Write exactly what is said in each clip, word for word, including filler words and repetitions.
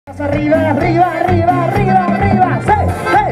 Arriba, arriba, arriba, arriba, arriba, sí, sí,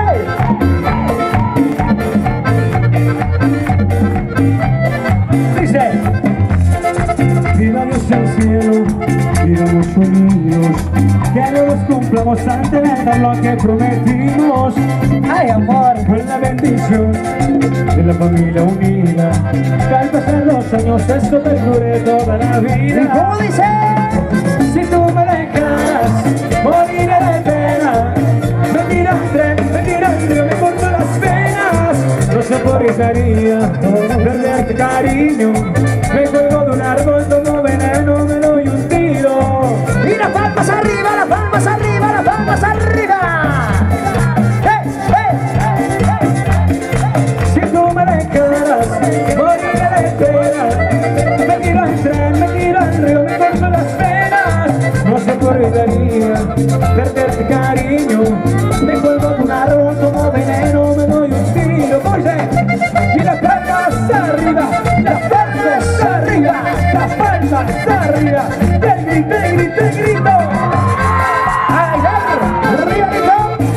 sí. Dice: viva Dios al cielo, vivamos unidos, que no nos cumplamos ante verdad lo que prometimos. Ay, amor, con la bendición de la familia unida, que al pasar los años esto perdure toda la vida. ¿Y cómo dice? Si tú me dejas, moriré de pena. Me tiran tren, me tiran río, me corto las venas. No sé por qué estaría perderte cariño. Me cuelgo de un árbol, tomo veneno, me doy un tiro. Y las palmas arriba, las palmas arriba, las palmas arriba. ¡Hey, hey, hey, hey! Si tú me dejas, moriré de pena. Me tiro al tren, me tiro al río, me corto las venas. No sé por qué daría perderte cariño. Me cuelgo de un árbol, tomo veneno, me doy un tiro. Oye, y las palmas arriba, las palmas arriba, las palmas arriba. Te grito, te grito, te grito. ¡Ay, arriba, grito!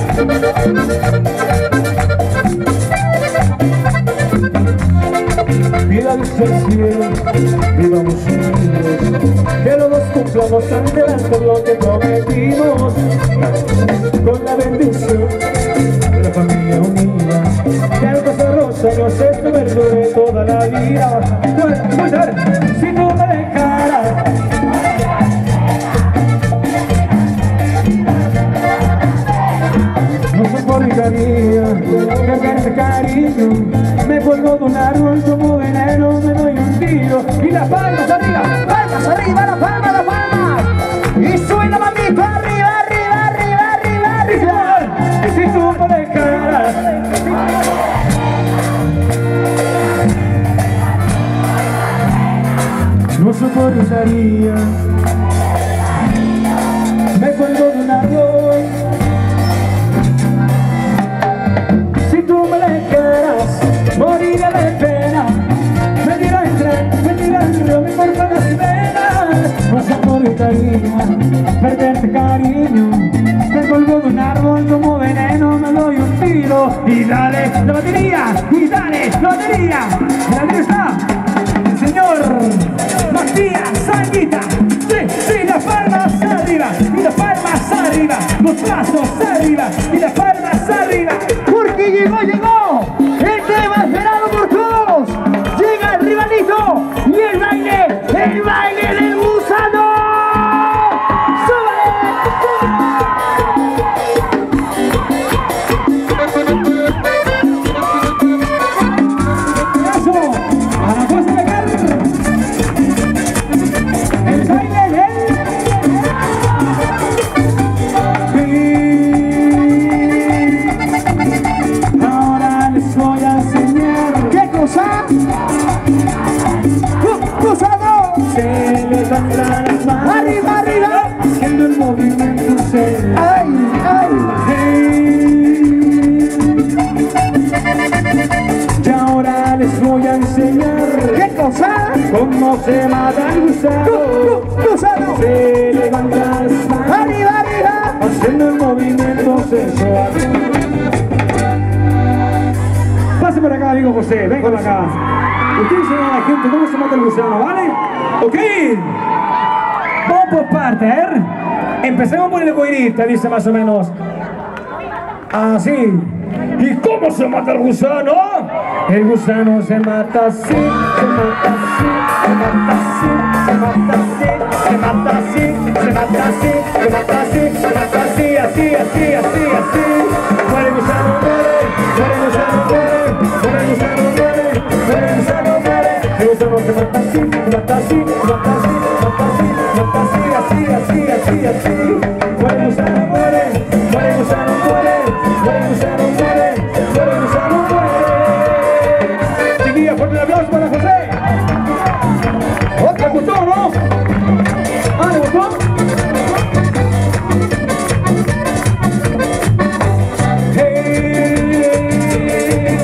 Viva Dios al cielo, vivamos unidos, que los dos cumplamos ante delante lo que prometimos. Con la bendición de la familia unida, que al pasar los años esto perdure toda la vida. Si tú me dejaras, no soportaría perderte cariño. Me cuelgo de un árbol, tomo veneno, me doy un tiro. Y las palmas arriba, palmas arriba, las palmas, las palmas. Y sube la manito arriba, arriba, arriba, arriba, arriba. Y si tú me dejaras, no soportaría. Me cuelgo de un árbol. Si tú me dejaras, moriré de pena. Me tiro el tren, me tiro el río, me corto las venas. No soportaría perderte cariño. Me colgo de un árbol, como veneno, me doy un tiro. Y dale la batería, y dale la batería. La batería está el señor Matías Sanguita. Sí, sí, las palmas arriba, y las palmas arriba, los brazos arriba, y las palmas arriba. Porque llegó, llegó el tema esperado por todos. Llega el rivalito y el baile, el baile del gusano. ¡Súbale! ¡Eso! ¡A la fuerza de Carlos! El baile del... Ahora les voy a enseñar. ¿Qué cosa? ¡Gusano! Se levantan las manos arriba, arriba, haciendo el movimiento serio. ¡Ay, ay! Hey. Y ahora les voy a enseñar. ¿Qué cosa? Cómo se mata el gusano. ¡Gusano! Se levantan las manos arriba, arriba, haciendo el movimiento sensual. Pase por acá, amigo José, ven por acá. Usted enseña a la gente cómo se mata el gusano, ¿vale? Ok. Vamos por parte, ¿eh? Empecemos por el coirita, dice más o menos así. ¿Y cómo se mata el gusano? El gusano se mata así, se mata así, se mata así, se mata así, se mata así, se mata así, se mata así, se mata así, así, así, así, así. Muere el gusano, muere, muere el gusano, muere, muere el gusano, muere, muere el gusano, muere. El gusano se mata así, se mata así, se mata así, se mata así, se mata así, así, así, así, así. Muere el gusano, muere, muere el gusano, muere, muere el gusano, muere, muere el gusano, muere. Chiquilla, fuerte el aplauso para José. ¿Le gustó, no? ¿Ah, le gustó? Hey.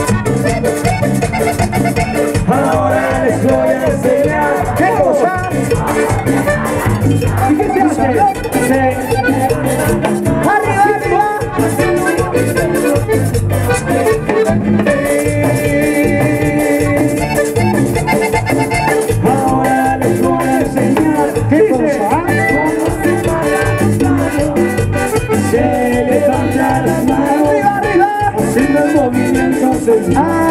Ahora les voy a enseñar. ¿Qué cosa? ¿Y qué se hace? Se Ahora les voy a enseñar. ¿Qué cosa? Se levantan las manos, haciendo el movimiento sensual.